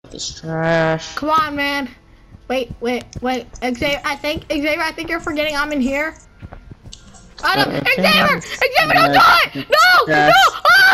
It's trash. Come on, man. Wait. Xavier, I think you're forgetting I'm in here. Oh no, Xavier, don't die! No! Trash. No! Ah!